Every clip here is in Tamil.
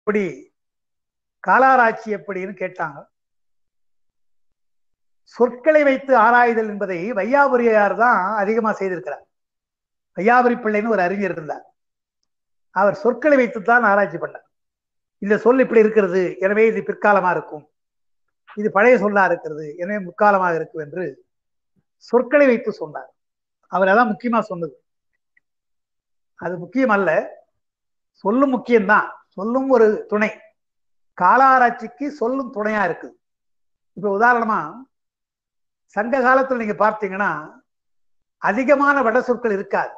எப்படி, காலாராய்ச்சி எப்படின்னு கேட்டாங்க. சொற்களை வைத்து ஆராய்தல் என்பதை வையாபுரியார் தான் அதிகமா செய்திருக்கிறார். வையாபுரி பிள்ளைன்னு ஒரு அறிஞர் இருந்தார். அவர் சொற்களை வைத்துத்தான் ஆராய்ச்சி பண்ணார். இந்த சொல் இப்படி இருக்கிறது, எனவே இது பிற்காலமா இருக்கும், இது பழைய சொல்லா இருக்கிறது, எனவே முற்காலமாக இருக்கும் என்று சொற்களை வைத்து சொன்னார். அவர் அதான் முக்கியமா சொன்னது. அது முக்கியம் அல்ல, சொல்லும் முக்கியம்தான். சொல்லும் ஒரு துணை. காலாராய்ச்சிக்கு சொல்லும் துணையா இருக்குது. இப்ப உதாரணமா சங்க காலத்துல நீங்க பார்த்தீங்கன்னா அதிகமான வட சொற்கள் இருக்காது.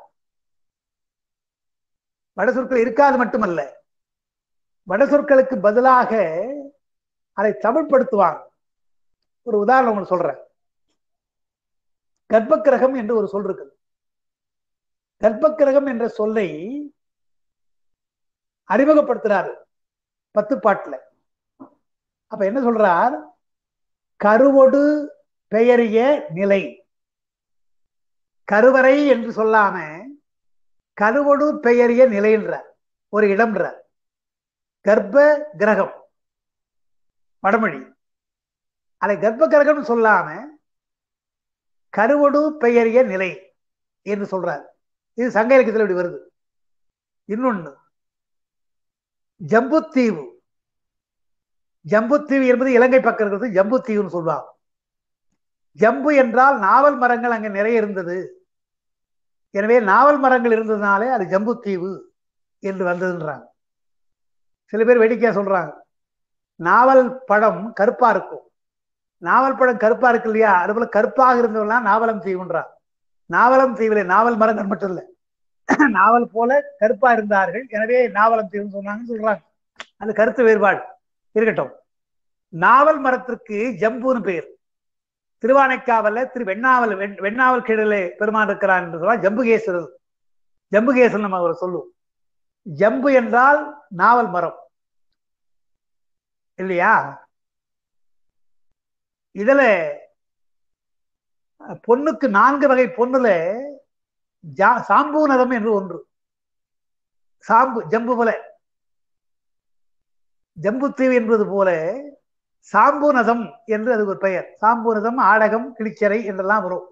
வட சொற்கள் இருக்காது மட்டுமல்ல, வட சொற்களுக்கு பதிலாக அதை தமிழ்படுத்துவாங்க. ஒரு உதாரணம் உங்களுக்கு சொல்றேன். கர்ப்பக்கிரகம் என்று ஒரு சொல் இருக்குது. கர்ப்பக்கிரகம் என்ற சொல்லை அறிமுகப்படுத்துறாரு 10 பாட்டுல. அப்ப என்ன சொல்றார்? கருவொடு பெயரிய நிலை. கருவறை என்று சொல்லாம கருவொடு பெயரிய நிலைன்ற ஒரு இடம்ன்ற. கர்ப்ப கிரகம் வடமொழி. அதை கர்ப்ப கிரகம் சொல்லாம கருவொடு பெயரிய நிலை என்று சொல்றார். இது சங்க இலக்கியத்தில் இப்படி வருது. இன்னொன்னு ஜம்புத்தீவு. ஜம்புத்தீவு என்பது இலங்கை பக்கம் இருக்கிறது. ஜம்புத்தீவுன்னு சொல்லுவாங்க. ஜம்பு என்றால் நாவல் மரங்கள் அங்க நிறைய இருந்தது, எனவே நாவல் மரங்கள் இருந்ததுனாலே அது ஜம்புத்தீவு என்று வந்ததுன்றாங்க. சில பேர் வேடிக்கையா சொல்றாங்க, நாவல் பழம் கருப்பா இருக்கும். நாவல் பழம் கருப்பா இருக்கு இல்லையா, அதுபோல கருப்பாக இருந்தவெல்லாம் நாவலம் தீவுன்றாங்க. நாவலம் தீவிலே நாவல் மரங்கள் மட்டும் இல்லை, நாவல் போல கருப்பா இருந்தார்கள், எனவே நாவலம் தீவுன்னு சொன்னாங்கன்னு சொல்றாங்க. அது கருத்து வேறுபாடு இருக்கட்டும். நாவல் மரத்திற்கு ஜம்புன்னு பெயர். திருவானைக்காவல்ல திரு வெண்ணாவல் கீழே பெருமான் இருக்கிறான் என்று சொன்னால் ஜம்புகேஸ்வரர். ஜம்புகேஸ்வரன் நம்ம அவர் சொல்லுவோம். ஜம்பு என்றால் நாவல் மரம் இல்லையா? இதுல பொண்ணுக்கு 4 வகை பொண்ணுல சாம்பூநதம் என்று ஒன்று. சாம்பு ஜம்பு போல, ஜம்புத்தீவு என்பது போல சாம்பூநதம் என்று அது ஒரு பெயர். சாம்பூநதம், ஆடகம், கிளிச்சரை என்றெல்லாம் வரும்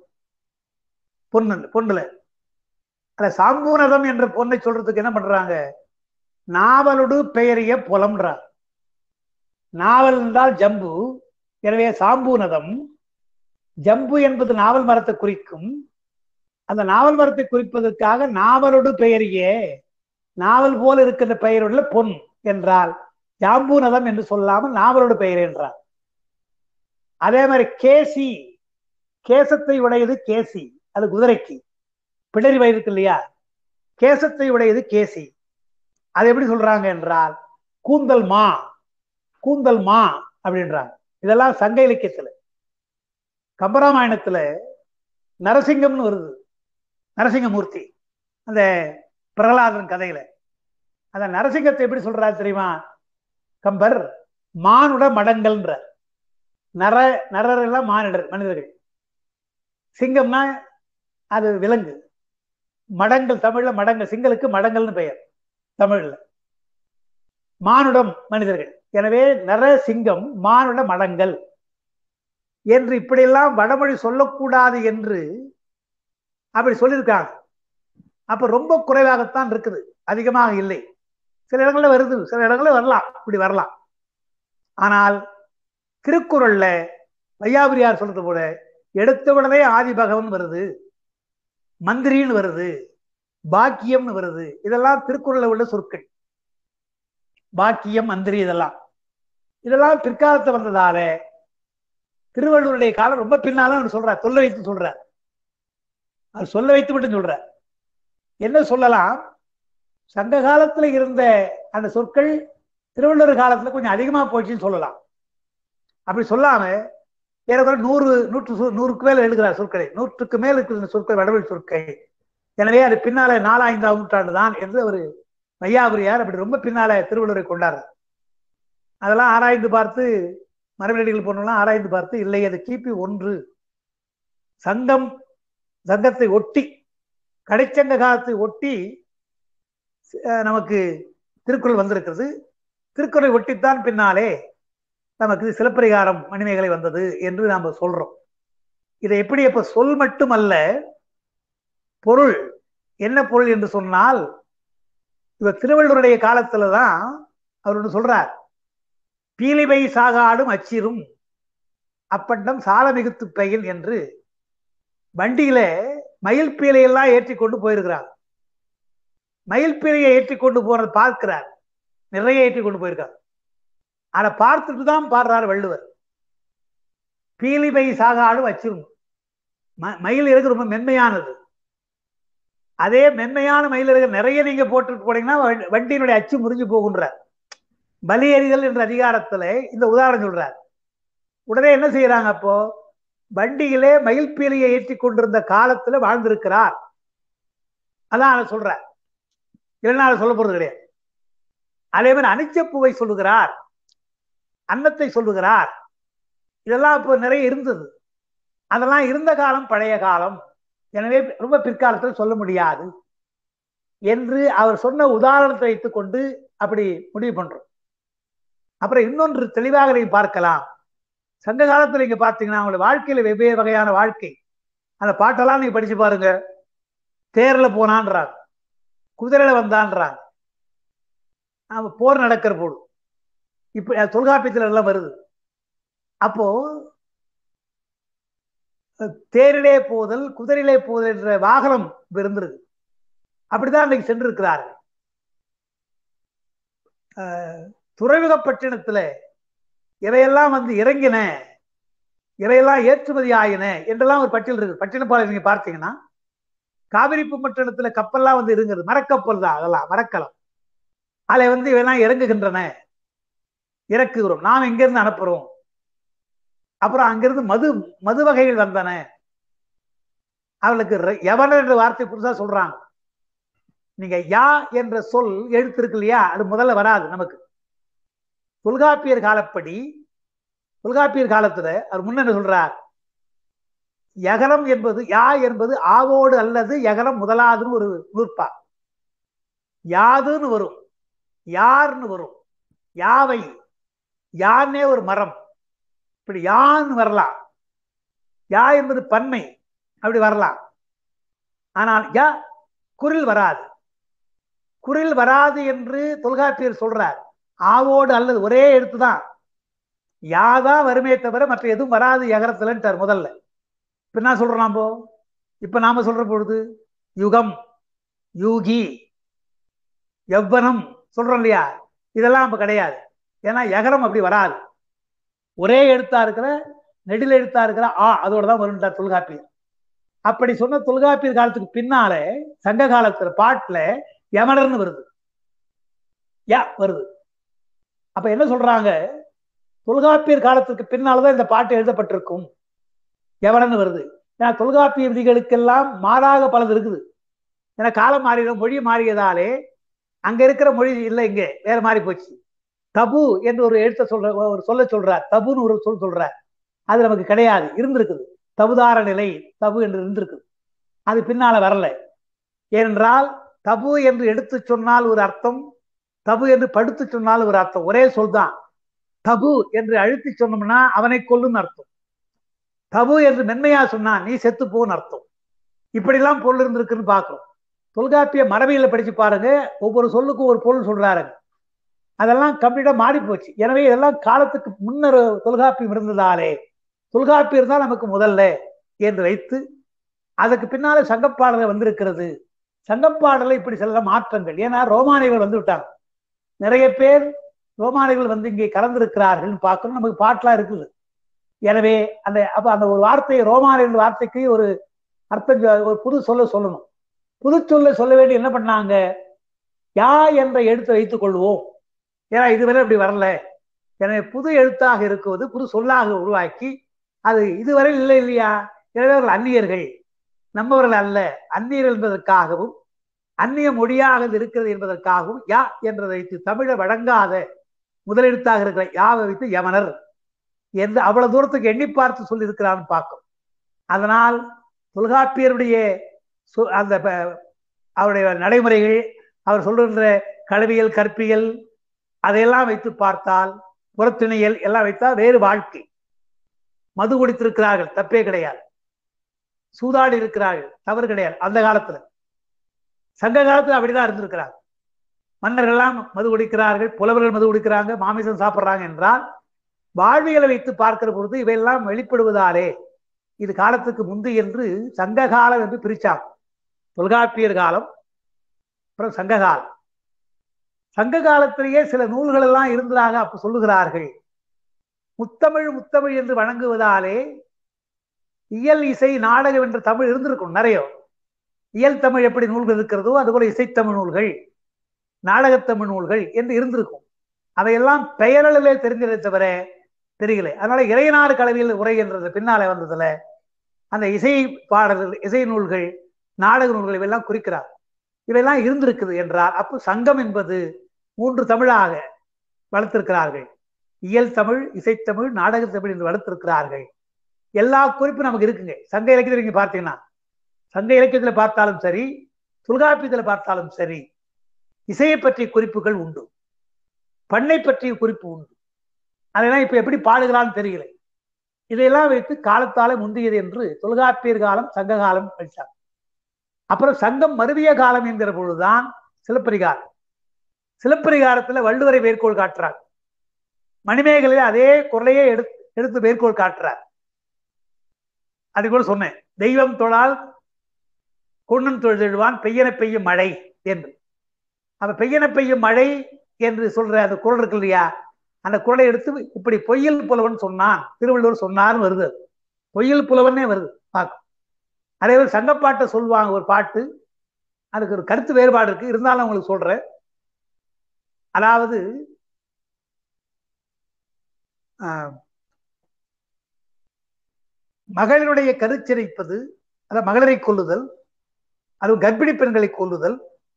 பொண்ணுல. அத சாம்பூநதம் என்ற பொண்ணை சொல்றதுக்கு என்ன பண்றாங்க? நாவலோடு பெயரிய புலம்ன்றார். நாவல் என்றால் ஜம்பு, எனவே சாம்பூநதம். ஜம்பு என்பது நாவல் மரத்தை குறிக்கும். அந்த நாவல் மரத்தை குறிப்பதற்காக நாவலோடு பெயரிய, நாவல் போல இருக்கின்ற பெயருள்ள பொன் என்றால் ஜாம்பூநதம் என்று சொல்லாமல் நாவலோடு பெயர் என்றார். அதே மாதிரி கேசி, கேசத்தை உடையது கேசி, அது குதிரைக்கு. பிடரி வயதுக்கு இல்லையா, கேசத்தை உடையது கேசி. அது எப்படி சொல்றாங்க என்றால் கூந்தல் மா, கூந்தல் மா அப்படின்றாங்க. இதெல்லாம் சங்க இலக்கியத்துல. கம்பராமாயணத்துல நரசிங்கம்னு வருது, நரசிங்கமூர்த்தி, அந்த பிரகலாதன் கதையில. அந்த நரசிங்கத்தை எப்படி சொல்றாரு தெரியுமா கம்பர்? மானுட மடங்கள்ன்ற. நரர் எல்லாம் மானிடர், மனிதர்கள். சிங்கம்னா அது விலங்கு. மடங்கள் தமிழ்ல மடங்கள், சிங்களுக்கு மடங்கள்னு பெயர் தமிழ்ல. மானுடம் மனிதர்கள், எனவே நர சிங்கம் மானுட மடங்கள் என்று இப்படியெல்லாம் வடமொழி சொல்லக்கூடாது என்று அப்படி சொல்லியிருக்காங்க. அப்ப ரொம்ப குறைவாகத்தான் இருக்குது, அதிகமாக இல்லை. சில இடங்கள்ல வருது, சில இடங்கள்ல வரலாம், இப்படி வரலாம். ஆனால் திருக்குறள்ல வையாபுரியார் சொல்றது போல எடுத்த உடனே ஆதி பகவன் வருது, மந்திரின்னு வருது, பாக்கியம்னு வருது. இதெல்லாம் திருக்குறள்ல உள்ள சொற்கள். பாக்கியம், மந்திரி, இதெல்லாம் பிற்காலத்தை வந்ததால திருவள்ளுவருடைய காலம் ரொம்ப பின்னால அவர் சொல்றார். சொல்ல வைத்து சொல்றார். அவர் சொல்ல வைத்து மட்டும் சொல்றார். என்ன சொல்லலாம்? சங்க காலத்துல இருந்த அந்த சொற்கள் திருவள்ளுவர் காலத்துல கொஞ்சம் அதிகமா போச்சுன்னு சொல்லலாம். அப்படி சொல்லாம ஏறக்குறைய 100க்கு மேல எழுதுகிறார் சொற்களை. 100க்கு மேல் இருக்கிற சொற்கள் வடமொழி சொற்கள். எனவே அது பின்னால 4-5ஆம் நூற்றாண்டு தான் என்று ஒரு வையாபுரியார் அப்படி ரொம்ப பின்னால திருவள்ளுவரை கொண்டார். அதெல்லாம் ஆராய்ந்து பார்த்து, மரபடிகள் போனெல்லாம் ஆராய்ந்து பார்த்து, இல்லை அது கிபி 1 சங்கத்தை ஒட்டி, கடைச்சங்க காலத்தை ஒட்டி நமக்கு திருக்குறள் வந்திருக்கிறது. திருக்குறளை ஒட்டித்தான் பின்னாலே நமக்கு சிலப்பதிகாரம் மணிமேகலை வந்தது என்று நாம சொல்றோம். இதை எப்படி இப்ப சொல் மட்டுமல்ல, பொருள் என்ன பொருள் என்று சொன்னால், இவர் திருவள்ளுவருடைய காலத்துலதான் அவர் ஒன்று சொல்றார். பீலிவை சாகாடும் அச்சிரும் அப்பண்டம் சால மிகுத்து பெயல் என்று வண்டியில மயில் பீலையெல்லாம் ஏற்றி கொண்டு போயிருக்கிறார். மயில் பீலையை ஏற்றி கொண்டு போறது பார்க்கிறார், நிறைய ஏற்றி கொண்டு போயிருக்கார். அதை பார்த்துட்டு தான் பாடுறார் வள்ளுவர். பீலிவை சாகாடும் அச்சிரும், மயில் இறகு ரொம்ப மென்மையானது. அதே மென்மையான மயில் இறகு நிறைய நீங்க போட்டுட்டு போனீங்கன்னா வண்டியினுடைய அச்சு முறிஞ்சு போகின்றார். பலி எறிதல் என்ற அதிகாரத்துல இந்த உதாரணம் சொல்றார். உடனே என்ன செய்யறாங்க, அப்போ வண்டியிலே மயில் பீலியை ஏற்றி கொண்டிருந்த காலத்துல வாழ்ந்திருக்கிறார். அதான் அதை சொல்றார், இல்லைன்னா அதை சொல்ல போறது கிடையாது. அதே மாதிரி அனிச்சப்பூவை சொல்லுகிறார், அன்னத்தை சொல்லுகிறார். இதெல்லாம் இப்போ நிறைய இருந்தது. அதெல்லாம் இருந்த காலம் பழைய காலம், எனவே ரொம்ப பிற்காலத்தில் சொல்ல முடியாது என்று அவர் சொன்ன உதாரணத்தை வைத்துக் கொண்டு அப்படி முடிவு பண்றோம். அப்புறம் இன்னொன்று தெளிவாக நீங்க பார்க்கலாம். சங்க காலத்துல நீங்க பார்த்தீங்கன்னா அவங்களுடைய வாழ்க்கையில வெவ்வேறு வகையான வாழ்க்கை. அந்த பாட்டெல்லாம் நீங்க படிச்சு பாருங்க. தேர்ல போனான்றாங்க, குதிரையில வந்தான்றாங்க, போர் நடக்கிற போது இப்ப தொல்காப்பியத்தில் எல்லாம் வருது. அப்போ தேரிலே போதல் குதிரையிலே போதல் என்ற வாகனம் இருந்திருக்கு. அப்படிதான் அன்றைக்கு சென்றிருக்கிறார்கள். துறைமுகப்பட்டினத்துல இவையெல்லாம் வந்து இறங்கின, இவையெல்லாம் ஏற்றுமதி ஆயின என்றெல்லாம் ஒரு பட்டியல் இருக்கு. பட்டினப்பாளையம் நீங்க பார்த்தீங்கன்னா காவிரிப்பு பட்டினத்துல கப்பல்லாம் வந்து இருங்கிறது, மரக்கப்பல் தான், அதெல்லாம் மரக்கலம். அதில் வந்து இவையெல்லாம் இறங்குகின்றன, இறக்குகிறோம், நாம் எங்கிருந்து அனுப்புறோம். அப்புறம் அங்கிருந்து மது வகைகள் வந்தன. அவளுக்கு எவனர் என்ற வார்த்தை புதுசா சொல்றாங்க. நீங்க யா என்ற சொல் எழுத்து இருக்கு இல்லையா, அது முதல்ல வராது நமக்கு. தொல்காப்பியர் காலப்படி, தொல்காப்பியர் காலத்துல அவர் முன்ன சொல்றார், யகரம் என்பது யா என்பது ஆவோடு அல்லது யகரம் முதலாதுன்னு ஒரு நூற்பா. யாதுன்னு வரும், யார்னு வரும், யாவை, யான்னே ஒரு மரம், இப்படி யான்னு வரலாம். யா என்பது பன்மை, அப்படி வரலாம். ஆனால் யா குரில் வராது. குரில் வராது என்று தொல்காப்பியர் சொல்றார். ஆவோடு அல்லது ஒரே எழுத்துதான், யாதான் வருமே தவிர மற்ற எதுவும் வராது யகரத்துலன்ட்டார் முதல்ல. இப்ப என்ன சொல்றோம் நாம, இப்ப நாம சொல்ற பொழுது யுகம், யூகி, யவ்வனம் சொல்றோம் இல்லையா, இதெல்லாம் இப்ப கிடையாது. ஏன்னா யகரம் அப்படி வராது. ஒரே எழுத்தா இருக்கிற, நெடில் எழுத்தா இருக்கிற ஆ அதோட தான் வரும்ட்டார் தொல்காப்பியர். அப்படி சொன்ன தொல்காப்பியர் காலத்துக்கு பின்னால சங்க காலத்துல பாட்டுல யமனர்னு வருது, யா வருது. அப்ப என்ன சொல்றாங்க, தொல்காப்பியர் காலத்துக்கு பின்னால்தான் இந்த பாட்டு எழுதப்பட்டிருக்கும், யவனன்னு வருது. ஏன்னா தொல்காப்பிய விதிகளுக்கெல்லாம் மாறாக பலது இருக்குது. ஏன்னா காலம் மாறிட, மொழி மாறியதாலே அங்க இருக்கிற மொழி இல்லை, இங்க வேற மாறி போச்சு. தபு என்று ஒரு எழுத்த ஒரு சொல்ல சொல்றார், தபுன்னு ஒரு சொல் சொல்றார். அது நமக்கு கிடையாது, இருந்திருக்குது. தபுதார நிலை தபு என்று இருந்திருக்குது, அது பின்னால வரல. ஏனென்றால் தபு என்று எடுத்து சொன்னால் ஒரு அர்த்தம், தபு என்று படுத்து சொன்னால் ஒரு அர்த்தம், ஒரே சொல் தான். தபு என்று அழுத்தி சொன்னோம்னா அவனை கொல்லும் அர்த்தம், தபு என்று மென்மையா சொன்னா நீ செத்து போன்னு அர்த்தம். இப்படிலாம் பொருள் இருந்திருக்குன்னு பார்க்கிறோம். தொல்காப்பிய மரபியல படிச்சு பாருங்க, ஒவ்வொரு சொல்லுக்கும் ஒரு பொருள் சொல்றாரு. அதெல்லாம் கம்ப்ளீட்டா மாறி போச்சு. எனவே இதெல்லாம் காலத்துக்கு முன்னர் தொல்காப்பியம் இருந்ததாலே தொல்காப்பியர் தான் நமக்கு முதல்ல என்று வைத்து, அதுக்கு பின்னால சங்கப்பாடல வந்திருக்கிறது. சங்கப்பாடல இப்படி சில மாற்றங்கள், ஏன்னா ரோமானியர்கள் வந்து விட்டாங்க, நிறைய பேர் ரோமானியர்கள் வந்து இங்கே கலந்திருக்கிறார்கள் பார்க்கணும். நமக்கு பாட்டெல்லாம் இருக்குது. எனவே அந்த ஒரு வார்த்தையை, ரோமானியர்கள் வார்த்தைக்கு ஒரு அர்த்தம், ஒரு புது சொல்ல சொல்லணும். புது சொல்ல சொல்ல வேண்டி என்ன பண்ணாங்க, யா என்ற எழுத்தை வைத்துக் கொள்வோம், ஏன்னா இதுவரை அப்படி வரல. எனவே புது எழுத்தாக இருக்குவது புது சொல்லாக உருவாக்கி, அது இதுவரை இல்லை இல்லையா, எனவே அவர்கள் அந்நியர்கள், நம்மவர்கள் அல்ல, அந்நியர்கள் என்பதற்காகவும் அந்நிய மொழியாக இருக்கிறது என்பதற்காகவும் யா என்றதை வைத்து தமிழை வழங்காத முதலெழுத்தாக இருக்கிற யாவை வைத்து யமனர் என்று அவ்வளவு தூரத்துக்கு எண்ணி பார்த்து சொல்லி இருக்கிறான்னு பார்க்கும். அதனால் தொல்காப்பியருடைய அந்த அவருடைய நடைமுறைகள், அவர் சொல்லுகின்ற களவியல் கற்பியல் அதையெல்லாம் வைத்து பார்த்தால், புறத்திணையல் எல்லாம் வைத்தால் வேறு வாழ்க்கை. மது குடித்திருக்கிறார்கள், தப்பே கிடையாது. சூதாடி இருக்கிறார்கள், தவறு கிடையாது. அந்த காலத்துல, சங்க காலத்துல அப்படிதான் இருந்திருக்கிறாங்க. மன்னர்கள் எல்லாம் மது குடிக்கிறார்கள், புலவர்கள் மது குடிக்கிறாங்க, மாமிசம் சாப்பிடுறாங்க என்றால் வாழ்வியலை வைத்து பார்க்கிற பொழுது இவையெல்லாம் வெளிப்படுவதாலே இது காலத்துக்கு முந்தி என்று சங்க காலம் என்று பிரிச்சாங்க. தொல்காப்பியர் காலம், அப்புறம் சங்க காலம். சங்க காலத்திலேயே சில நூல்கள் எல்லாம் இருந்ததாக அப்ப சொல்லுகிறார்கள். முத்தமிழ் முத்தமிழ் என்று வணங்குவதாலே இயல் இசை நாடகம் என்ற தமிழ் இருந்திருக்கும் நிறைய. இயல் தமிழ் எப்படி நூல்கள் இருக்கிறதோ அதுபோல இசைத்தமிழ் நூல்கள், நாடகத்தமிழ் நூல்கள் என்று இருந்திருக்கும். அவையெல்லாம் பெயரளவிலே தெரிஞ்சதை தவிர தெரியல. அதனால இறையனார் கலவியில் உரை என்றது பின்னாலே வந்ததுல அந்த இசை பாடல்கள், இசை நூல்கள், நாடக நூல்கள் இவையெல்லாம் குறிக்கிறார். இவையெல்லாம் இருந்திருக்குது என்றால் அப்போ சங்கம் என்பது 3 தமிழாக வளர்த்திருக்கிறார்கள். இயல் தமிழ், இசைத்தமிழ், நாடக தமிழ் என்று வளர்த்திருக்கிறார்கள். எல்லா குறிப்பும் நமக்கு இருக்குங்க. சங்க இலக்கியத்தில் நீங்க பார்த்தீங்கன்னா, சங்க இலக்கியத்தில் பார்த்தாலும் சரி, தொல்காப்பியத்தில் பார்த்தாலும் சரி, இசையை பற்றிய குறிப்புகள் உண்டு, பண்ணை பற்றிய குறிப்பு உண்டு. அதெல்லாம் இப்ப எப்படி பாடுகிறான்னு தெரியல. இதையெல்லாம் வைத்து காலத்தால முந்தியது என்று தொல்காப்பியர் காலம், சங்க காலம் படித்தார். அப்புறம் சங்கம் மருவிய காலம் என்கிற பொழுதுதான் சிலப்பதிகாரம். சிலப்பதிகாரத்துல வள்ளுவரை மேற்கோள் காட்டுறார். மணிமேகலையில அதே குரலையே எடுத்து மேற்கோள் காட்டுறார். அது கூட சொன்னேன், தெய்வம் தொழால் கொன்னன் தொழுவான் பெய்யன பெய்யும் மழை என்று. அப்ப பெய்யன பெய்யும் மழை என்று சொல்ற அந்த குரல் இருக்கு இல்லையா, அந்த குரலை எடுத்து இப்படி பொய்யில் புலவன் சொன்னான், திருவள்ளுவர் சொன்னார்னு வருது. பொய்யில் புலவனே வருது பார்க்கும். அதே மாதிரி சங்கப்பாட்டை சொல்லுவாங்க, ஒரு பாட்டு, அதுக்கு ஒரு கருத்து வேறுபாடு இருக்கு, இருந்தாலும் உங்களுக்கு சொல்றேன். அதாவது மகளிருடைய கருச்சிரைப்பது, அதாவது மகளிரை கொல்லுதல், அது கர்ப்பிணி பெண்களை கொல்லுதல்,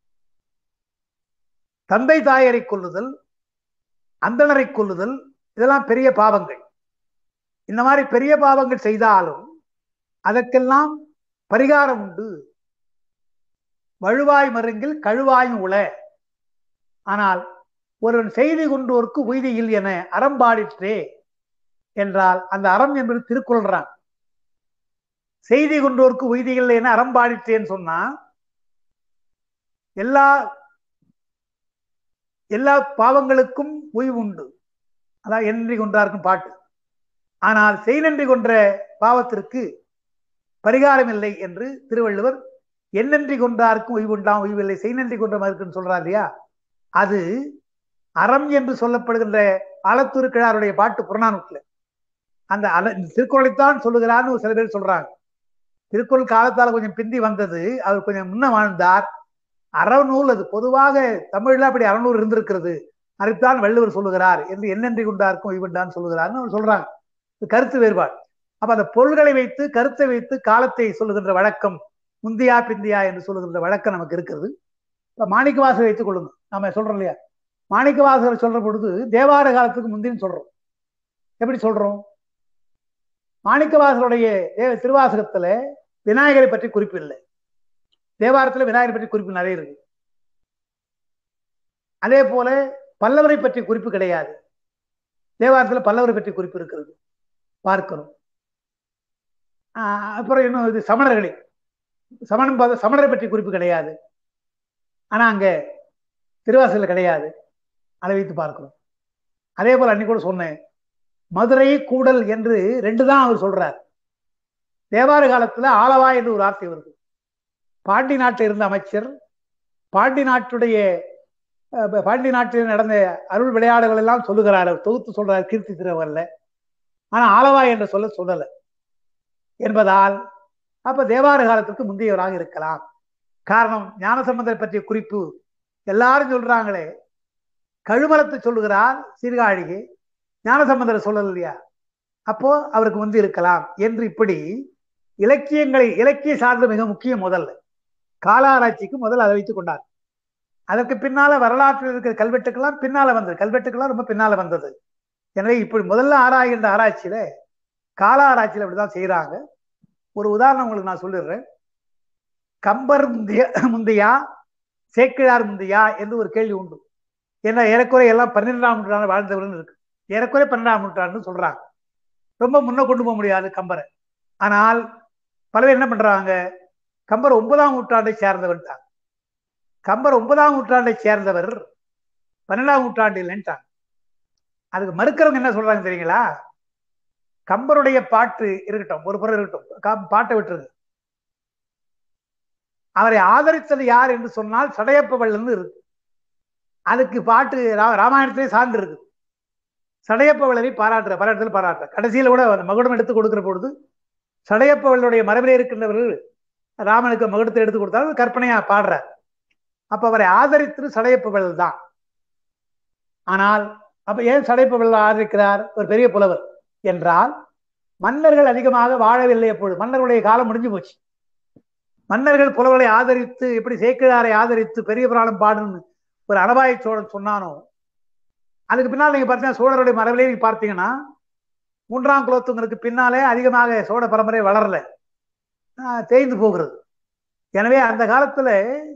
தந்தை தாயரை கொல்லுதல், அந்தணரை கொல்லுதல், இதெல்லாம் பெரிய பாவங்கள். இந்த மாதிரி பெரிய பாவங்கள் செய்தாலும் அதற்கெல்லாம் பரிகாரம் உண்டு. வழுவாய் மருங்கில் கழுவாயும் உள. ஆனால் ஒருவன் செய்தி கொண்டோருக்கு உய்தியில் என அறம்பாடிற்றே என்றால் அந்த அறம் என்பது திருக்குறள்றான். செய்தி கொண்டோருக்கு உய்தியில் என அறம்பாடிற்றேன்னு சொன்னா எல்லா எல்லா பாவங்களுக்கும் உய்வு உண்டு. அதான் எண்ணி கொன்றாருக்கும் பாட்டு. ஆனால் செய் நன்றி கொன்ற பாவத்திற்கு பரிகாரம் இல்லை என்று திருவள்ளுவர் எண்ணன்றி கொன்றாருக்கும் உய்வு உண்டாம் உய்வில்லை, செய் நன்றி கொன்ற மறுக்குன்னு சொல்றார் இல்லையா. அது அறம் என்று சொல்லப்படுகின்ற ஆலத்தூர் கிழாருடைய பாட்டு புறநானூற்றுல அந்த திருக்குறளைத்தான் சொல்லுகிறான்னு சில பேர் சொல்றாங்க. திருக்குறள் காலத்தால் கொஞ்சம் பிந்தி வந்தது, அவர் கொஞ்சம் முன்ன வாழ்ந்தார். அறநூல் அது பொதுவாக தமிழ்ல அப்படி அறநூறு இருந்திருக்கிறது, அதைத்தான் வள்ளுவர் சொல்லுகிறார் என்று எண்ணன்றி கொண்டாருக்கும் உய்வுண்டான்னு சொல்லுகிறார்னு அவர் சொல்றாங்க. கருத்து வேறுபாடு. அப்ப அந்த பொருள்களை வைத்து கருத்தை வைத்து காலத்தை சொல்லுகின்ற வழக்கம், முந்தியா பிந்தியா என்று சொல்லுகின்ற வழக்கம் நமக்கு இருக்கிறது. இப்ப மாணிக்கவாசகர் வைத்துக் கொள்ளுங்க, நாம சொல்றோம் இல்லையா, மாணிக்கவாசகர் சொல்ற பொழுது தேவார காலத்துக்கு முந்தின்னு சொல்றோம். எப்படி சொல்றோம்? மாணிக்கவாசகருடைய திருவாசகத்துல விநாயகரை பற்றி குறிப்பு இல்லை, தேவாரத்துல விநாயகரை பற்றி குறிப்பு நிறைய இருக்கு. அதே போல பல்லவரை பற்றி குறிப்பு கிடையாது, தேவாரத்துல பல்லவரை பற்றி குறிப்பு இருக்கிறது பார்க்கணும். அப்புறம் இன்னும் இது சமணர்களை சமணரை பற்றி குறிப்பு கிடையாது, ஆனா அங்க திருவாசகத்துல கிடையாது, அதை வைத்து பார்க்கிறோம். அதே போல அன்னைக்கு கூட சொன்னேன், மதுரை கூடல் என்று 2 தான் அவர் சொல்றார். தேவார காலத்துல ஆளவா என்று ஒரு வார்த்தை வருது. பாண்டி நாட்டில் இருந்த அமைச்சர், பாண்டி நாட்டில் நடந்த அருள் விளையாடுகள் எல்லாம் சொல்லுகிறார், தொகுத்து சொல்றார் கீர்த்தி திருவல்ல. ஆனா ஆளவா என்ற சொல்லல என்பதால் அப்ப தேவார காலத்துக்கு முந்தையவராக இருக்கலாம். காரணம், ஞானசம்பந்தரை பற்றிய குறிப்பு எல்லாரும் சொல்றாங்களே, கழுமலத்தை சொல்லுகிறார் சீர்காழிகை, ஞானசம்பந்தரை சொல்லல இல்லையா, அப்போ அவருக்கு முந்தி இருக்கலாம் என்று. இப்படி இலக்கிய சார்ந்து மிக முக்கியம். முதல்ல காலாராய்ச்சிக்கு முதல்ல அதை வைத்துக் கொண்டார். அதற்கு பின்னால வரலாற்றில் இருக்கிற கல்வெட்டுக்கெல்லாம் பின்னால வந்தது, கல்வெட்டுக்கெல்லாம் ரொம்ப பின்னால வந்தது. எனவே இப்படி முதல்ல ஆராய்கின்ற ஆராய்ச்சியில கால ஆராய்ச்சியில அப்படிதான் செய்யறாங்க. ஒரு உதாரணம் உங்களுக்கு நான் சொல்லிடுறேன். கம்பர் முந்தியா சேக்கிழார் முந்தியா என்று ஒரு கேள்வி உண்டு. ஏன்னா ஏறக்குறைய எல்லாம் 12ஆம் நூற்றாண்டு வாழ்ந்தவர்கள் இருக்கு. ஏறக்குறைய 12ஆம் நூற்றாண்டுன்னு சொல்றாங்க. ரொம்ப முன்ன கொண்டு போக முடியாது கம்பரை. ஆனால் பல பேர் என்ன பண்றாங்க, கம்பர் 9ஆம் நூற்றாண்டை சேர்ந்தவர் தான். கம்பர் 9ஆம் நூற்றாண்டை சேர்ந்தவர் 12ஆம் நூற்றாண்டு இல்லைன்ட்டாங்க. அதுக்கு மறுக்கிறவங்க என்ன சொல்றாங்க தெரியுங்களா? கம்பருடைய பாட்டு இருக்கட்டும், ஒரு புறம் இருக்கட்டும், பாட்டை விட்டுருங்க. அவரை ஆதரித்தது யார் என்று சொன்னால் சடையப்ப வள்ளல்னு இருக்கு. அதுக்கு பாட்டு ராமாயணத்திலே சான்று இருக்கு. சடையப்ப வள்ளலை பாராட்டுற, பல இடத்துல பாராட்டுற. கடைசியில கூட அந்த மகுடம் எடுத்து கொடுக்கிற பொழுது சடையப்ப வள்ளலுடைய மரபிலே இருக்கின்றவர்கள் ராமனுக்கு மகுடத்தை எடுத்து கொடுத்தாலும் கற்பனையா பாடுற. அப்ப அவரை ஆதரித்தது சடையப்ப வள்ளல் தான். ஆனால் அப்ப ஏன் சடையப்ப வள்ளல் ஆதரிக்கிறார்? ஒரு பெரிய புலவர் என்றால் மன்னர்கள் அதிகமாக வாழவில்லை. எப்பொழுது மன்னர்களுடைய காலம் முடிஞ்சு போச்சு. மன்னர்கள் புலவர்களை ஆதரித்து எப்படி சேக்கிழாரை ஆதரித்து பெரிய புராணம் பாடுன்னு ஒரு அனபாய சோழன் சொன்னானோ, அதுக்கு பின்னால் நீங்க பார்த்தீங்கன்னா சோழருடைய மரபிலே நீங்க பார்த்தீங்கன்னா 3ஆம் குலோத்துங்கனுக்கு பின்னாலே அதிகமாக சோழ பரம்பரை வளரல, தேய்ந்து போகிறது. எனவே அந்த காலத்துல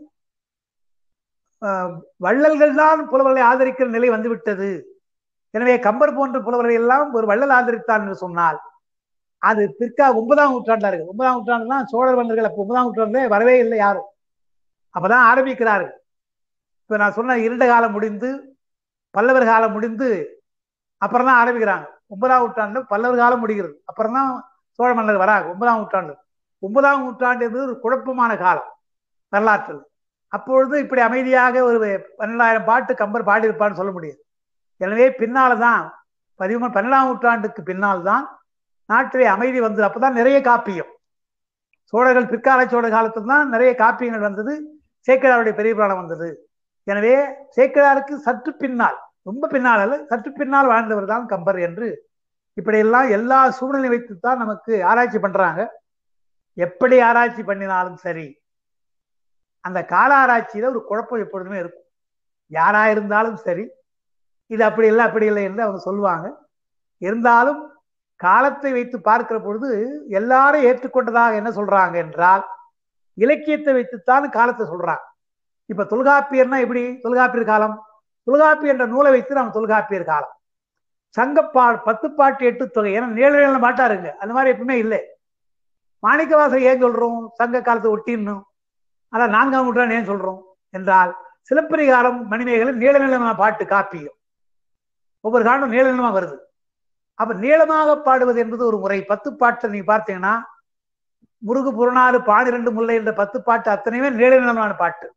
வள்ளல்கள் தான் புலவர்களை ஆதரிக்கிற நிலை வந்துவிட்டது. எனவே கம்பர் போன்ற புலவர்களை எல்லாம் ஒரு வள்ளல் ஆதரித்தான் என்று சொன்னால் அது பிற்கா 9ஆம் நூற்றாண்டுல இருக்கு. 9ஆம் நூற்றாண்டு தான் சோழர் மன்னர்கள். அப்ப 9ஆம் நூற்றாண்டுல வரவே இல்லை யாரும். அப்பதான் ஆரம்பிக்கிறார்கள். இப்ப நான் சொன்ன இருண்ட காலம் முடிந்து பல்லவர் காலம் முடிந்து அப்புறம் தான் ஆரம்பிக்கிறாங்க. 9ஆம் நூற்றாண்டு பல்லவர் காலம் முடிகிறது. அப்புறம் தான் சோழ மன்னர் வராங்க. 9ஆம் நூற்றாண்டு. 9ஆம் நூற்றாண்டு என்பது ஒரு குழப்பமான காலம் வரலாற்றில். அப்பொழுது இப்படி அமைதியாக ஒரு 12,000 பாட்டு கம்பர் பாடியிருப்பான்னு சொல்ல முடியாது. எனவே பின்னால்தான் 12ஆம் நூற்றாண்டுக்கு பின்னால் தான் நாட்டிலே அமைதி வந்தது. அப்பதான் நிறைய காப்பியம், சோழர்கள் பிற்கால சோழ காலத்தில் தான் நிறைய காப்பியங்கள் வந்தது. சேக்கிழாருடைய பெரிய புராணம் வந்தது. எனவே சேக்கிழாருக்கு சற்று பின்னால், ரொம்ப பின்னால் அல்ல, சற்று பின்னால் வாழ்ந்தவர் தான் கம்பர் என்று இப்படியெல்லாம் எல்லா சூழ்நிலை வைத்துத்தான் நமக்கு ஆராய்ச்சி பண்றாங்க. எப்படி ஆராய்ச்சி பண்ணினாலும் சரி, அந்த கால ஆராய்ச்சியில ஒரு குழப்பம் எப்பொழுதுமே இருக்கும். யாரா இருந்தாலும் சரி, இது அப்படி இல்லை அப்படி இல்லை என்று அவங்க சொல்லுவாங்க. இருந்தாலும் காலத்தை வைத்து பார்க்கிற பொழுது எல்லாரும் ஏற்றுக்கொண்டதாக என்ன சொல்றாங்க என்றால் இலக்கியத்தை வைத்துத்தான் காலத்தை சொல்றாங்க. இப்ப தொல்காப்பியர்னா எப்படி? தொல்காப்பியர் காலம், தொல்காப்பியர் என்ற நூலை வைத்து நம்ம தொல்காப்பியர் காலம். சங்கப்பாடு 10 பாட்டு 8 தொகை, ஏன்னா நீள பாட்டா இருக்கு, அந்த மாதிரி எப்பவுமே இல்லை. மாணிக்கவாசகர் ஏன் சொல்றோம் சங்க காலத்தை ஒட்டின்னு? அதான் 4ஆம் நூற்றாண்டு ஏன் சொல்றோம் என்றால் சிலப்பதிகாரம் மணிமேகலை நீளமான பாட்டு காப்பியம், ஒவ்வொரு காலம் நீளமா வருது. அப்ப நீளமாக பாடுவது என்பது ஒரு முறை. 10 பாட்டு நீங்க பார்த்தீங்கன்னா முருகு புறநாறு 12 முல்லை என்ற 10 பாட்டு அத்தனையுமே நீளமான பாட்டு.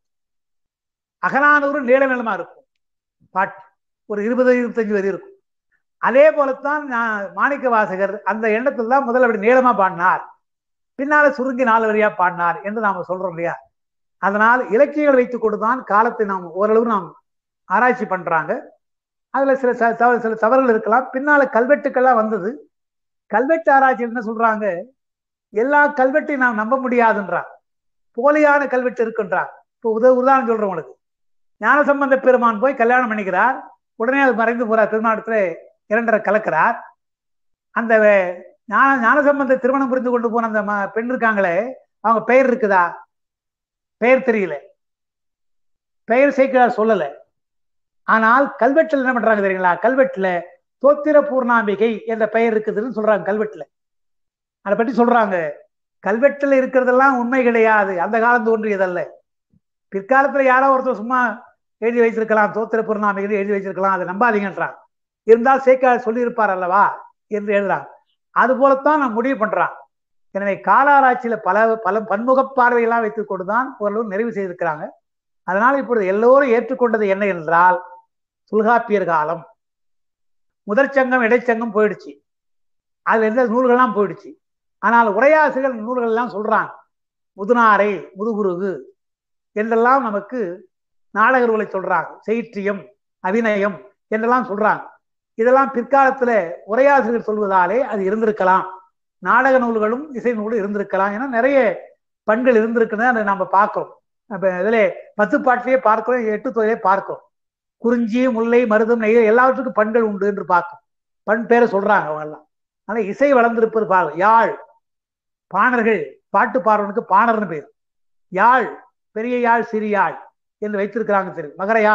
அகநானூறு நீளமா இருக்கும் பாட்டு, ஒரு 20-25 வரி இருக்கும். அதே போலத்தான் மாணிக்க வாசகர் அந்த எண்ணத்தில் தான் முதல்ல அப்படி நீளமா பாடினார், பின்னால சுருங்கி 4 வரியா பாடினார் என்று நாம சொல்றோம் இல்லையா? அதனால் இலக்கியங்கள் வைத்துக் கொண்டுதான் காலத்தை நாம் ஓரளவு நாம் ஆராய்ச்சி பண்றாங்க. அதுல சில தவறுகள் இருக்கலாம். பின்னால கல்வெட்டுக்கெல்லாம் வந்தது. கல்வெட்டு ஆராய்ச்சி என்ன சொல்றாங்க, எல்லா கல்வெட்டையும் நாம் நம்ப முடியாதுன்றார், போலியான கல்வெட்டு இருக்குன்றார். இப்போ உதாரணம் சொல்றேன் உங்களுக்கு. ஞானசம்பந்த பெருமான் போய் கல்யாணம் பண்ணிக்கிறார், உடனே அது மறைந்து போறார், திருமணத்துல 2.5 கலக்கிறார். அந்த ஞானசம்பந்த திருமணம் புரிந்து கொண்டு போன அந்த பெண் இருக்காங்களே, அவங்க பெயர் இருக்குதா? பெயர் தெரியல, பெயர் சேக்கிழார் சொல்லல. ஆனால் கல்வெட்டில் என்ன பண்றாங்க தெரியுங்களா? கல்வெட்டுல தோத்திர பூர்ணாம்பிகை என்ற பெயர் இருக்குதுன்னு சொல்றாங்க கல்வெட்டுல. அதை பற்றி சொல்றாங்க, கல்வெட்டுல இருக்கிறதெல்லாம் உண்மை கிடையாது, அந்த காலம் தோன்றியதல்ல. பிற்காலத்துல யாரோ ஒருத்தர் சும்மா எழுதி வைத்திருக்கலாம், தோத்திர பூர்ணாம்பிகை எழுதி வைத்திருக்கலாம், அதை நம்பாதீங்கன்றாங்க. இருந்தால் சேக்கிழார் சொல்லியிருப்பார் அல்லவா என்று எழுதுறாங்க. அது போலத்தான் நான் முடிவு பண்றான். எனவே கால ஆராய்ச்சியில பல பன்முக பார்வையெல்லாம் வைத்துக் கொண்டுதான் ஓரளவு நிறைவு செய்திருக்கிறாங்க. அதனால இப்பொழுது எல்லோரும் ஏற்றுக்கொண்டது என்ன என்றால் தொல்காப்பியர் காலம். முதற்சங்கம் இடைச்சங்கம் போயிடுச்சு, அதுல இருந்த நூல்கள்லாம் போயிடுச்சு. ஆனால் உரையாசிரியர் நூல்கள் எல்லாம் சொல்றாங்க, முதுநாரை முதுகுருகு என்றெல்லாம் நமக்கு நாடக நூலை சொல்றாங்க, செய்ற்றியம் அபிநயம் என்றெல்லாம் சொல்றாங்க. இதெல்லாம் பிற்காலத்துல உரையாசிரியர் சொல்வதாலே அது இருந்திருக்கலாம், நாடக நூல்களும் இசை நூலும் இருந்திருக்கலாம். ஏன்னா நிறைய பண்கள் இருந்திருக்குன்னு அதை நம்ம பார்க்கிறோம். இதுல 10 பாட்டிலேயே பார்க்கிறோம், 8 தொகையிலே பார்க்கிறோம். குறிஞ்சி முல்லை மருதம் நெய்ய எல்லாவற்றுக்கும் பண்கள் உண்டு என்று பார்க்கும். பண் பேரை சொல்றாங்க அவங்க எல்லாம். ஆனா இசை வளர்ந்திருப்பது பாருங்க. யாழ் பாணர்கள், பாட்டு பாடுறவனுக்கு பாணர்னு பேர். யாழ் பெரிய யாழ் சிறிய யாழ் என்று வைத்திருக்கிறாங்க தெரியும். மகர யாழ்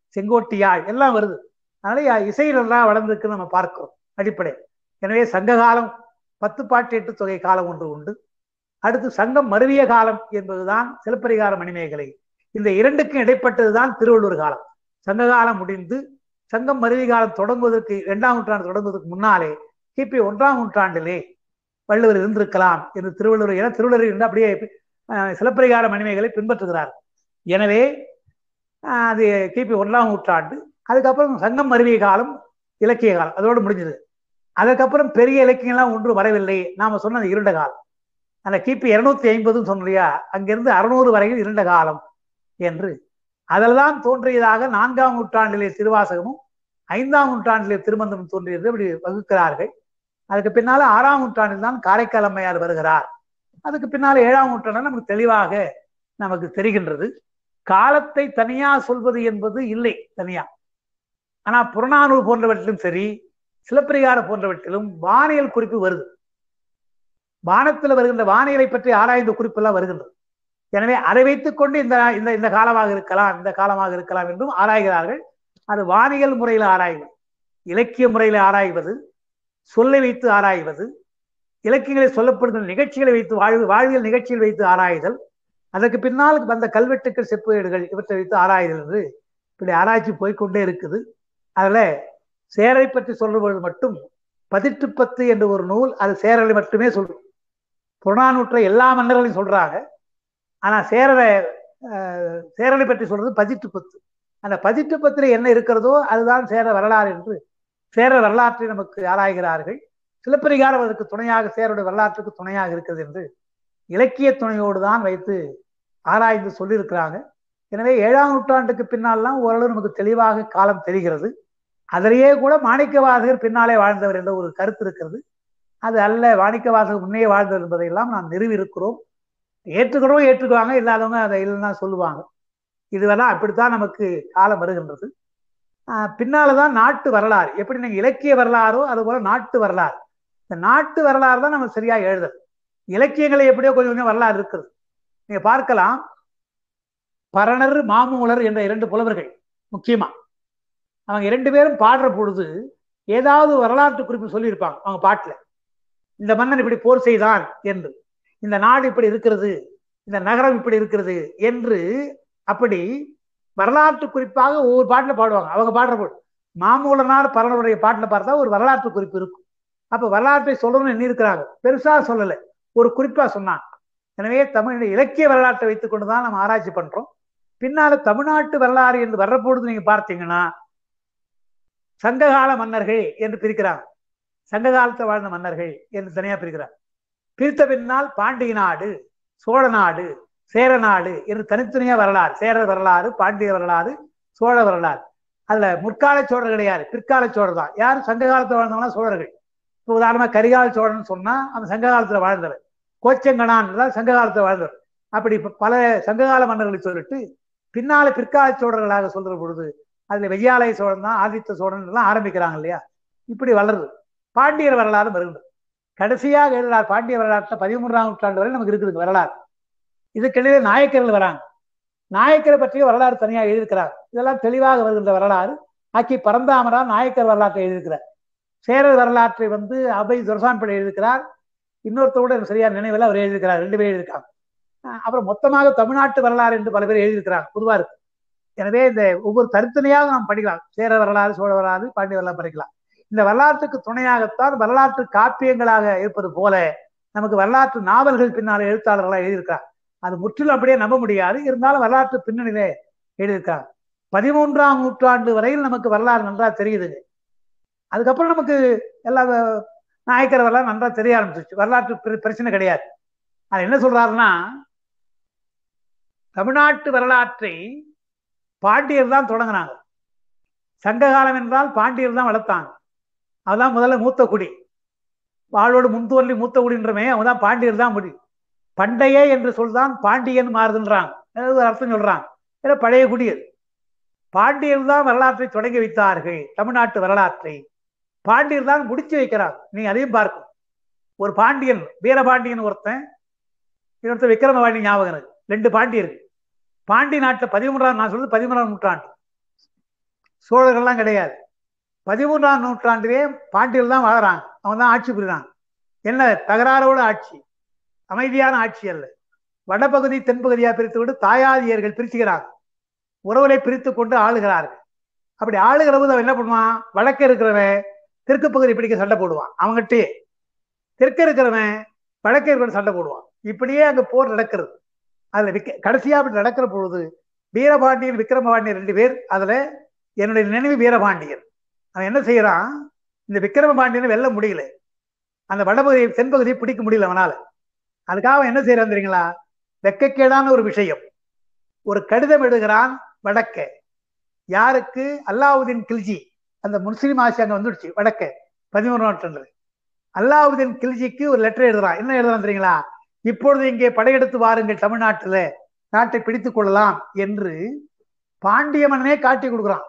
செங்கோட்டியாழ் எல்லாம் வருது. அதனால இசையிலெல்லாம் வளர்ந்துருக்கு நம்ம பார்க்கிறோம் அடிப்படை. எனவே சங்க காலம் 10 பாட்டு 8 தொகை காலம் ஒன்று உண்டு. அடுத்து சங்கம் மருவிய காலம் என்பதுதான் சிலப்பதிகார மணிமேகலை. இந்த இரண்டுக்கும் இடைப்பட்டதுதான் திருவள்ளுவர் காலம். சங்க காலம் முடிந்து சங்கம் மருவி காலம் தொடங்குவதற்கு 2ஆம் நூற்றாண்டு தொடங்குவதற்கு முன்னாலே கிபி 1ஆம் நூற்றாண்டிலே வள்ளுவர் இருந்திருக்கலாம் என்று திருவள்ளுவர், என திருவள்ளுவர் இருந்து அப்படியே சிலப்பதிகார மணிமேகலை பின்பற்றுகிறார். எனவே அது கிபி 1ஆம் நூற்றாண்டு. அதுக்கப்புறம் சங்கம் மருவிய காலம் இலக்கிய காலம் அதோடு முடிஞ்சது. அதுக்கப்புறம் பெரிய இலக்கியங்கள்லாம் ஒன்று வரவில்லை. நாம சொன்னது இருண்ட காலம். அந்த கிபி 250 சொன்னியா, அங்கிருந்து 600 வரையில் இருண்ட காலம் என்று அதில் தான் தோன்றியதாக 4ஆம் நூற்றாண்டிலே திருவாசகமும் 5ஆம் நூற்றாண்டிலே திருமந்திரம் தோன்றியது இப்படி வகுக்கிறார்கள். அதுக்கு பின்னால 6ஆம் நூற்றாண்டில் தான் காரைக்கால் அம்மையார் வருகிறார். அதுக்கு பின்னால 7ஆம் நூற்றாண்டு நமக்கு தெளிவாக நமக்கு தெரிகின்றது. காலத்தை தனியா சொல்வது என்பது இல்லை தனியா. ஆனா புறநானூறு போன்றவற்றிலும் சரி, சிலப்பதிகாரம் போன்றவற்றிலும் வானியல் குறிப்பு வருது. வானத்தில் வருகின்ற வானியலை பற்றி ஆராய்ந்த குறிப்பெல்லாம் வருகின்றது. எனவே அதை வைத்துக் கொண்டு இந்த இந்த காலமாக இருக்கலாம், இந்த காலமாக இருக்கலாம் என்றும் ஆராய்கிறார்கள். அது வானியல் முறையில் ஆராய்வது, இலக்கிய முறையில் ஆராய்வது, சொல்லை வைத்து ஆராய்வது, இலக்கியங்களை சொல்லப்படுகிற நிகழ்ச்சிகளை வைத்து வாழ்வியல் நிகழ்ச்சிகள் வைத்து ஆராய்தல், அதற்கு பின்னால் வந்த கல்வெட்டுக்கள் செப்பேடுகள் இவற்றை வைத்து ஆராய்தல் என்று இப்படி ஆராய்ச்சி போய்கொண்டே இருக்குது. அதுல சேரரை பற்றி சொல்லுவது மட்டும் 18 என்று ஒரு நூல், அது சேரரை மட்டுமே சொல்றோம். புறநானூற்றை எல்லா மன்னர்களையும் சொல்றாங்க. ஆனா சேரரை பற்றி சொல்றது 18. அந்த 18 என்ன இருக்கிறதோ அதுதான் சேர வரலாறு என்று சேர வரலாற்றை நமக்கு ஆராய்கிறார்கள். சிலப்பதிகாரம் அதற்கு துணையாக, சேரருடைய வரலாற்றுக்கு துணையாக இருக்கிறது என்று இலக்கிய துணையோடு தான் வைத்து ஆராய்ந்து சொல்லியிருக்கிறாங்க. எனவே 7ஆம் நூற்றாண்டுக்கு பின்னால்லாம் ஓரளவு நமக்கு தெளிவாக காலம் தெரிகிறது. அதிலேயே கூட மாணிக்கவாசகர் பின்னாலே வாழ்ந்தவர் என்ற ஒரு கருத்து இருக்கிறது. அது அல்ல, மாணிக்கவாசகர் முன்னே வாழ்ந்தவர் என்பதையெல்லாம் நாம் நிறுவி இருக்கிறோம். ஏற்றுக்கிறோம், ஏற்றுக்குவாங்க, இல்லாதவங்க அதை இல்லைன்னா சொல்லுவாங்க. இதுவெல்லாம் அப்படித்தான் நமக்கு காலம் வருகின்றது. பின்னால்தான் நாட்டு வரலாறு, எப்படி நீங்க இலக்கிய வரலாறோ அது போல நாட்டு வரலாறு. இந்த நாட்டு வரலாறு தான் நம்ம சரியா எழுதல். இலக்கியங்களை எப்படியோ கொஞ்சம் கொஞ்சம் வரலாறு இருக்குது. நீங்க பார்க்கலாம், பரணர் மாமூலர் என்ற 2 புலவர்கள் முக்கியமா அவங்க 2 பேரும் பாடுற பொழுது ஏதாவது வரலாற்று குறிப்பு சொல்லியிருப்பாங்க அவங்க பாட்டுல. இந்த மன்னன் இப்படி போர் செய்தான் என்று, இந்த நாடு இப்படி இருக்கிறது, இந்த நகரம் இப்படி இருக்கிறது என்று, அப்படி வரலாற்று குறிப்பாக ஒவ்வொரு பாட்டுல பாடுவாங்க. அவங்க பாடுற போது மாமூலனார் பரணருடைய பாட்டுல பார்த்தா ஒரு வரலாற்று குறிப்பு இருக்கும். அப்ப வரலாற்றை சொல்லணும்னு எண்ணி இருக்கிறாங்க, பெருசா சொல்லலை, ஒரு குறிப்பா சொன்னாங்க. எனவே தமிழ் இலக்கிய வரலாற்றை வைத்துக் கொண்டுதான் நம்ம ஆராய்ச்சி பண்றோம். பின்னால தமிழ்நாட்டு வரலாறு என்று வர்ற பொழுது நீங்க பார்த்தீங்கன்னா சங்ககால மன்னர்கள் என்று பிரிக்கிறாங்க. சங்க காலத்தை வாழ்ந்த மன்னர்கள் என்று தனியா பிரிக்கிறார். பிரித்த பின்னால் பாண்டிய நாடு, சோழ நாடு, சேர நாடு என்று தனித்தனியா வரலாறு, சேரர் வரலாறு, பாண்டிய வரலாறு, சோழ வரலாறு. அதுல முற்கால சோழர் கிடையாது, பிற்கால சோழர் தான். யாரும் சங்க காலத்தை வாழ்ந்தவங்கன்னா சோழர்கள். இப்போ உதாரணமா கரிகால சோழன் சொன்னா அவன் சங்க காலத்துல வாழ்ந்தவர். கோச்சங்கனான் சங்க காலத்துல வாழ்ந்தவர். அப்படி பல சங்ககால மன்னர்களை சொல்லிட்டு பின்னால பிற்கால சோழர்களாக சொல்ற பொழுது அதுல வெய்யாலய சோழன் தான், ஆதித்த சோழன் எல்லாம் ஆரம்பிக்கிறாங்க இல்லையா. இப்படி வளருது. பாண்டியர் வரலாறு வருகிறது. கடைசியாக எழுதுறார் பாண்டிய வரலாற்று 13ஆம் நூற்றாண்டு வரை நமக்கு இருக்குது வரலாறு. இதுக்கிடையே நாயக்கர்கள் வராங்க. நாயக்கரை பற்றிய வரலாறு தனியாக எழுதியிருக்கிறார். இதெல்லாம் தெளிவாக வருகின்ற வரலாறு. ஆக்கி பரந்தாமரா நாயக்கர் வரலாற்றை எழுதியிருக்கிறார். சேரர் வரலாற்றை அபை துரசான்பிள்ளை எழுதியிருக்கிறார். இன்னொருத்தோட சரியா நினைவில் அவர் எழுதியிருக்கிறார். 2 பேர் எழுதியிருக்காங்க. அப்புறம் மொத்தமாக தமிழ்நாட்டு வரலாறு என்று பல பேர் எழுதியிருக்கிறாங்க, பொதுவா இருக்கு. எனவே இந்த ஒவ்வொரு தனித்தனியாக நாம் படிக்கலாம். சேர வரலாறு, சோழ வரலாறு, பாண்டிய வரலாறு படிக்கலாம். இந்த வரலாற்றுக்கு துணையாகத்தான் வரலாற்று காப்பியங்களாக இருப்பது போல நமக்கு வரலாற்று நாவல்கள் பின்னால் எழுத்தாளர்களாக எழுதியிருக்கிறார். அது முற்றிலும் அப்படியே நம்ப முடியாது, இருந்தாலும் வரலாற்று பின்னணியிலே எழுதியிருக்காங்க. 13ஆம் நூற்றாண்டு வரையில் நமக்கு வரலாறு நன்றா தெரியுதுங்க. அதுக்கப்புறம் நமக்கு எல்லா நாயக்கர் வரலாறு நன்றா தெரிய ஆரம்பிச்சிருச்சு. வரலாற்று பிரச்சனை கிடையாது. அது என்ன சொல்றாருன்னா, தமிழ்நாட்டு வரலாற்றை பாண்டியர் தான் தொடங்கினாங்க. சங்க காலம் என்றால் பாண்டியர் தான் வளர்த்தாங்க. அதுதான் முதல்ல மூத்த குடி, வாழோடு முன்தோன்றி மூத்த குடின்றமே அவன்தான் பாண்டியர் தான் முடி. பண்டைய என்று சொல்தான் பாண்டியன் மாறுதுன்றாங்க, ஒரு அர்த்தம் சொல்றாங்க. ஏன்னா பழைய குடியர். பாண்டியர் தான் வரலாற்றை தொடங்கி வைத்தார்கள். தமிழ்நாட்டு வரலாற்றை பாண்டியர் தான் முடிச்சு வைக்கிறாங்க. நீங்க அதையும் பார்க்கும். ஒரு பாண்டியன், வீரபாண்டியன் ஒருத்தன், இன்னொருத்தர் விக்ரமபாண்டி ஞாபகம் எனக்கு. 2 பாண்டியர்கள். பாண்டி நாட்டில் 13ஆம், நான் சொல்றது 13ஆம் நூற்றாண்டு. சோழர்கள்லாம் கிடையாது. 13ஆம் நூற்றாண்டிலே பாண்டியர்கள் தான் வாழறாங்க, அவன் தான் ஆட்சி புரிகிறாங்க. என்ன தகராறோட ஆட்சி, அமைதியான ஆட்சி அல்ல. வடபகுதி தென்பகுதியா பிரித்து விட்டு தாயாதியர்கள் பிரிச்சுக்கிறாங்க, உறவுகளை பிரித்து கொண்டு ஆளுகிறார்கள். அப்படி ஆளுகிற போது அவன் என்ன பண்ணுவான், வடக்கே இருக்கிறவன் தெற்கு பகுதி பிடிக்க சண்டை போடுவான், அவங்ககிட்டயே தெற்க இருக்கிறவன் வடக்கே இருக்கிற சண்டை போடுவான். இப்படியே அங்க போர் நடக்கிறது. அதுல கடைசியா அப்படி நடக்கிற பொழுது வீரபாண்டியன் விக்ரமபாண்டியன் 2 பேர், அதுல என்னுடைய நினைவு வீரபாண்டியன். அவன் என்ன செய்யறான், இந்த விக்ரமபாண்டியனை வெல்ல முடியல, அந்த வடபகுதி தென்பகுதியை பிடிக்க முடியல அவனால. அதுக்காக அவன் என்ன செய்யறான் தெரியுங்களா, வெக்கக்கேடான ஒரு விஷயம், ஒரு கடிதம் எழுதுகிறான் வடக்க. யாருக்கு, அல்லாவுதீன் கில்ஜி, அந்த முஸ்லீம் ஆட்சி அங்க வந்துடுச்சு வடக்க 13ஆம் நூற்றாண்டு. அல்லாவுதீன் கில்ஜிக்கு ஒரு லெட்டர் எழுதுறான். என்ன எழுதுறான் தெரியுங்களா, இப்பொழுது இங்கே படையெடுத்து வாருங்கள், தமிழ்நாட்டுல நாட்டை பிடித்துக் கொள்ளலாம் என்று பாண்டிய மன்னனே காட்டி கொடுக்குறான்.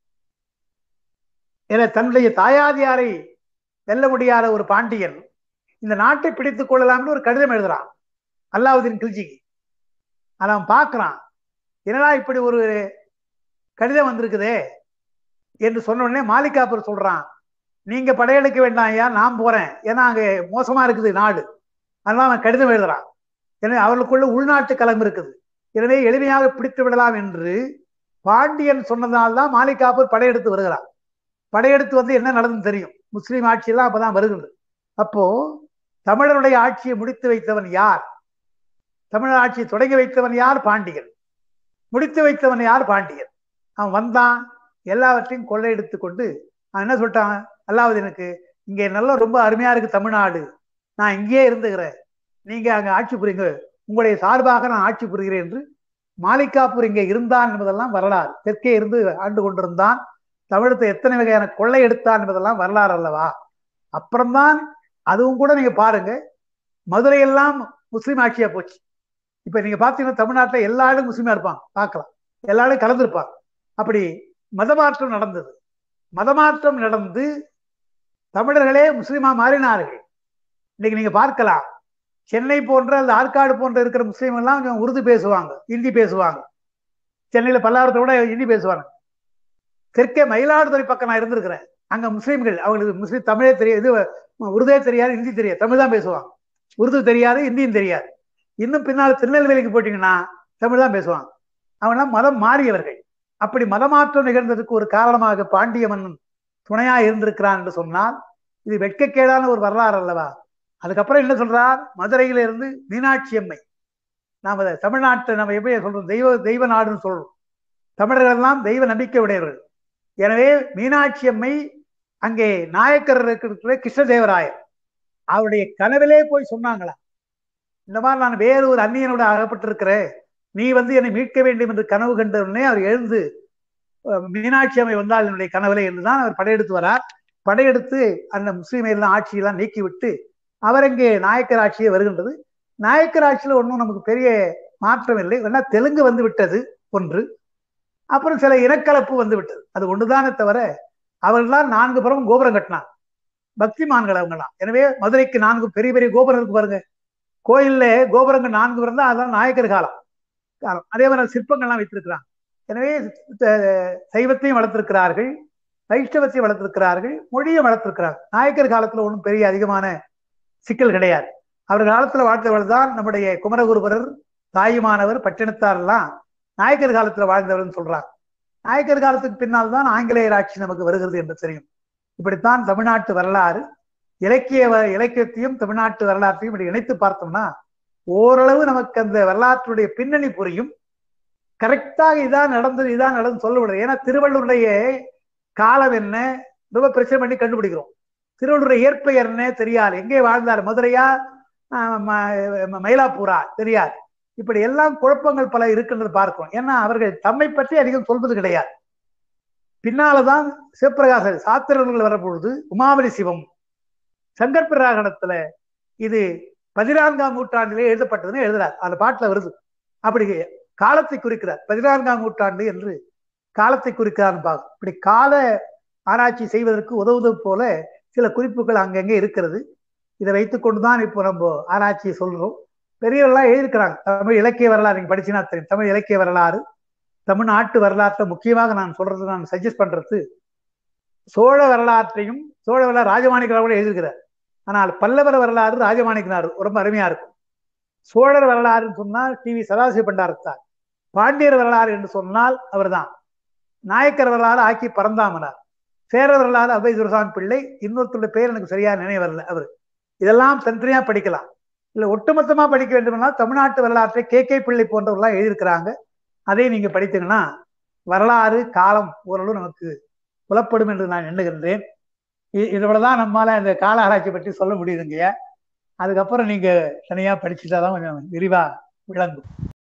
என தன்னுடைய தாயாதியாரை வெல்ல முடியாத ஒரு பாண்டியன் இந்த நாட்டை பிடித்துக் கொள்ளலாம்னு ஒரு கடிதம் எழுதுறான் அல்லாவுதீன் கில்ஜிக்கு. அதை அவன் பார்க்கிறான், என்னடா இப்படி ஒரு கடிதம் வந்திருக்குதே என்று சொன்ன உடனே மாலிக் காஃபூர் சொல்றான், நீங்க படையெடுக்க வேண்டாம் ஐயா, நான் போறேன், ஏன்னா அங்க மோசமா இருக்குது நாடு. அதனால அவன் கடிதம் எழுதுறான். எனவே அவர்களுக்குள்ள உள்நாட்டு கலம் இருக்குது, எனவே எளிமையாக பிடித்து விடலாம் என்று பாண்டியன் சொன்னதால்தான் மாலிக் காஃபூர் படையெடுத்து வருகிறான். படையெடுத்து வந்து என்ன நடந்ததுன்னு தெரியும், முஸ்லீம் ஆட்சியெல்லாம் அப்பதான் வருகிறது. அப்போ தமிழருடைய ஆட்சியை முடித்து வைத்தவன் யார், தமிழர் ஆட்சியை தொடங்கி வைத்தவன் யார், பாண்டியன். முடித்து வைத்தவன் யார், பாண்டியன். அவன் வந்தான், எல்லாவற்றையும் கொள்ளையெடுத்து கொண்டு அவன் என்ன சொல்லிட்டான் அல்லாவுதீனுக்கு, இங்கே நல்லா ரொம்ப அருமையா இருக்கு தமிழ்நாடு, நான் இங்கேயே இருந்துகிறேன், நீங்க அங்க ஆட்சி புரியுங்க, உங்களுடைய சார்பாக நான் ஆட்சி புரிகிறேன் என்று மாலிக் காஃபூர் இங்கே இருந்தான் என்பதெல்லாம் வரலாறு. தெற்கே இருந்து ஆண்டு கொண்டிருந்தான், தமிழத்தை எத்தனை வகையான கொள்ளை எடுத்தான் என்பதெல்லாம் வரலாறு அல்லவா. அப்புறம்தான் அதுவும் கூட நீங்க பாருங்க, மதுரையெல்லாம் முஸ்லீம் ஆட்சியா போச்சு. இப்ப நீங்க பாத்தீங்கன்னா தமிழ்நாட்டில் எல்லா ஆளும் முஸ்லீமா இருப்பாங்க, பார்க்கலாம், எல்லா ஆளும் கலந்துருப்பாங்க. அப்படி மதமாற்றம் நடந்தது. மதமாற்றம் நடந்து தமிழர்களே முஸ்லீமா மாறினார்கள். இன்னைக்கு நீங்க பார்க்கலாம், சென்னை போன்ற அந்த ஆற்காடு போன்ற இருக்கிற முஸ்லீம் எல்லாம் கொஞ்சம் உருது பேசுவாங்க, ஹிந்தி பேசுவாங்க. சென்னையில பல்லாவரத்தை கூட ஹிந்தி பேசுவாங்க. தெற்கே மயிலாடுதுறை பக்கம் நான் இருந்திருக்கிறேன், அங்க முஸ்லீம்கள், அவங்களுக்கு முஸ்லீம் தமிழே தெரியாது, இது உருதே தெரியாது, ஹிந்தி தெரியாது, தமிழ் தான் பேசுவாங்க. உருது தெரியாது, ஹிந்தியும் தெரியாது. இன்னும் பின்னால் திருநெல்வேலிக்கு போயிட்டீங்கன்னா தமிழ் தான் பேசுவாங்க. அவங்களாம் மதம் மாறியவர்கள். அப்படி மதமாற்றம் நிகழ்ந்ததுக்கு ஒரு காரணமாக பாண்டிய மன்னன் துணையா இருந்திருக்கிறான் என்று சொன்னால் இது வெட்கக்கேடான ஒரு வரலாறு அல்லவா. அதுக்கப்புறம் என்ன சொல்றார், மதுரையில இருந்து மீனாட்சி அம்மை, நாம தமிழ்நாட்டை நம்ம எப்படி சொல்றோம், தெய்வ நாடுன்னு சொல்றோம். தமிழர்கள் எல்லாம் தெய்வ நம்பிக்கை உடையவர்கள். எனவே மீனாட்சி அம்மை அங்கே நாயக்கர் இருக்கிற கிருஷ்ணதேவராயர் அவருடைய கனவிலே போய் சொன்னாங்களா, இந்த மாதிரி நான் வேறு ஒரு அந்நியனோட அகப்பட்டிருக்கிறேன், நீ வந்து என்னை மீட்க வேண்டும் என்று கனவு கண்ட உடனே அவர் எழுந்து மீனாட்சி அம்மை வந்தால் என்னுடைய கனவுலே என்றுதான் அவர் படையெடுத்து வரார். படையெடுத்து அந்த முஸ்லீமையெல்லாம் ஆட்சியெல்லாம் நீக்கிவிட்டு அவர் இங்கே நாயக்கர் ஆட்சியே வருகின்றது. நாயக்கர் ஆட்சியில் ஒன்றும் நமக்கு பெரிய மாற்றம் இல்லை, வேணா தெலுங்கு வந்து விட்டது ஒன்று, அப்புறம் சில இனக்கலப்பு வந்து விட்டது, அது ஒன்றுதானே தவிர அவர்கள்லாம் 4 புறம் கோபுரம் கட்டினாங்க, பக்திமான்கள் அவங்கலாம். எனவே மதுரைக்கு 4 பெரிய பெரிய கோபுரம் இருக்கு பாருங்க, கோயில்ல கோபுரங்கள் 4 புறம் தான், அதெல்லாம் நாயக்கர் காலம். அதே மாதிரி சிற்பங்கள்லாம் வைத்திருக்கிறாங்க. எனவே சைவத்தையும் வளர்த்திருக்கிறார்கள், வைஷ்ணவத்தையும் வளர்த்திருக்கிறார்கள், மொழியை வளர்த்திருக்கிறார்கள். நாயக்கர் காலத்துல ஒன்றும் பெரிய அதிகமான சிக்கல் கிடையாது. அவர் காலத்துல வாழ்ந்தவர்கள் தான் நம்முடைய குமரகுருபரர், தாயுமானவர், பட்டினத்தார் எல்லாம் நாயக்கர் காலத்துல வாழ்ந்தவர்னு சொல்றாங்க. நாயக்கர் காலத்துக்கு பின்னால் தான் ஆங்கிலேயர் ஆட்சி நமக்கு வருகிறது என்று தெரியும். இப்படித்தான் தமிழ்நாட்டு வரலாறு, இலக்கியத்தையும் தமிழ்நாட்டு வரலாற்றையும் இப்படி இணைத்து பார்த்தோம்னா ஓரளவு நமக்கு அந்த வரலாற்றுடைய பின்னணி புரியும். கரெக்டாக இதான் நடந்து சொல்ல முடியாது. ஏன்னா திருவள்ளுவருடைய காலம் என்ன ரொம்ப பிரச்சனை பண்ணி கண்டுபிடிக்கிறோம். திருவள்ளுவருடைய இயற்பெயர் என்ன தெரியாது, எங்கே வாழ்ந்தார், மதுரையா மயிலாப்பூரா தெரியாது. இப்படி எல்லாம் குழப்பங்கள் பல இருக்கின்றது பார்க்கிறோம். ஏன்னா அவர்கள் தம்மை பற்றி அதிகம் சொல்வது கிடையாது. பின்னால்தான் சிவபிரகாச சாத்திரர்கள் வரப்பொழுது உமாவலி சிவம் சங்கர் பிராகணத்துல இது 14ஆம் நூற்றாண்டிலே எழுதப்பட்டதுன்னு எழுதுறார், அந்த பாட்டுல வருது. அப்படி காலத்தை குறிக்கிறார், 14ஆம் நூற்றாண்டு என்று காலத்தை குறிக்கிறார். இப்படி கால ஆராய்ச்சி செய்வதற்கு உதவுவது போல சில குறிப்புகள் அங்கங்கே இருக்கிறது. இதை வைத்துக் கொண்டுதான் இப்போ நம்ம ஆராய்ச்சியை சொல்றோம். பெரியவர்கள்லாம் எழுதியிருக்கிறாங்க, தமிழ் இலக்கிய வரலாறு நீங்க படிச்சுன்னா தெரியும். தமிழ் இலக்கிய வரலாறு, தமிழ்நாட்டு வரலாற்றை முக்கியமாக நான் சொல்றது, நான் சஜஸ்ட் பண்றது, சோழ வரலாற்றையும், சோழ வரலாறு ராஜமாணிக்கனார் கூட எழுதியிருக்கிறார். ஆனால் பல்லவர் வரலாறு ராஜமாணிக்கனார் ரொம்ப அருமையா இருக்கும். சோழர் வரலாறுன்னு சொன்னால் டிவி சதாசிவ பண்டாரத்தார். பாண்டியர் வரலாறு என்று சொன்னால் அவர்தான். நாயக்கர் வரலாறு ஆக்கி பரந்தாமனார். சேர வரலாறு அவை துரசாமி பிள்ளை. இன்னொருத்தருடைய பேர் எனக்கு சரியா நினைவு வரல அவர். இதெல்லாம் தனித்தனியா படிக்கலாம். இல்ல ஒட்டுமொத்தமா படிக்க வேண்டுமென்றால் தமிழ்நாட்டு வரலாற்றை கே பிள்ளை போன்றவர்களாம் எழுதியிருக்கிறாங்க. அதை நீங்க படித்தீங்கன்னா வரலாறு காலம் ஓரளவு நமக்கு புலப்படும் என்று நான் எண்ணுகின்றேன். இவ்வளவுதான் நம்மால இந்த கால ஆராய்ச்சி பற்றி சொல்ல முடியுதுங்க. அதுக்கப்புறம் நீங்க தனியா படிச்சுட்டாதான் கொஞ்சம் விரிவா விளங்கும்.